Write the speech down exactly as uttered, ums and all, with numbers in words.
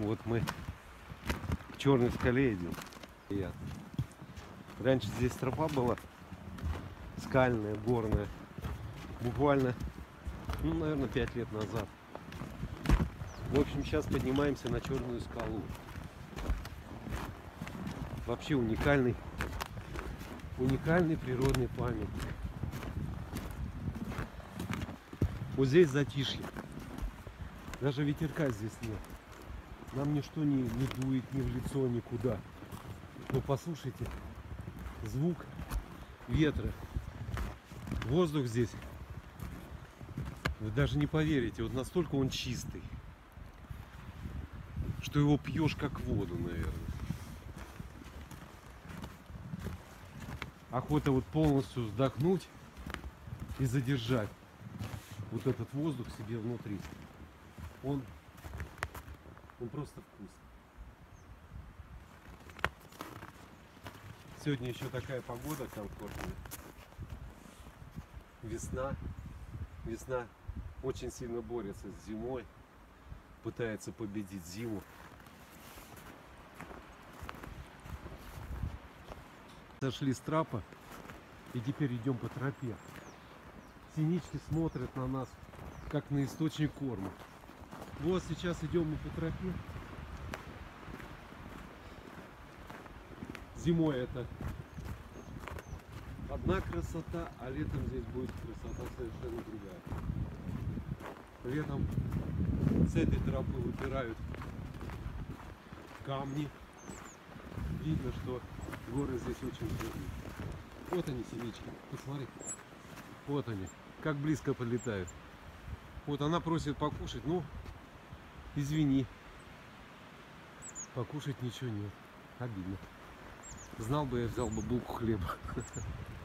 Вот мы к Черной скале идем. Раньше здесь тропа была скальная, горная. Буквально, ну, наверное, пять лет назад. В общем, сейчас поднимаемся на Черную скалу. Вообще уникальный, уникальный природный памятник. Вот здесь затишье. Даже ветерка здесь нет. Нам ничто не, не дует ни в лицо, никуда. Но послушайте, звук ветра. Воздух здесь, вы даже не поверите, вот настолько он чистый, что его пьешь как воду, наверное. Охота вот полностью вздохнуть и задержать вот этот воздух себе внутри. Он, он просто вкусный. Сегодня еще такая погода комфортная. Весна. Весна очень сильно борется с зимой. Пытается победить зиму. Сошли с трапа и теперь идем по тропе. Синички смотрят на нас, как на источник корма. Вот сейчас идем мы по тропе. Зимой это одна красота, а летом здесь будет красота совершенно другая. Летом с этой тропы выпирают камни. Видно, что горы здесь очень жирные. Вот они, синички. Посмотри. Вот они. Как близко подлетают. Вот она просит покушать. Ну, извини. Покушать ничего нет. Обидно. Знал бы, я взял бы булку хлеба.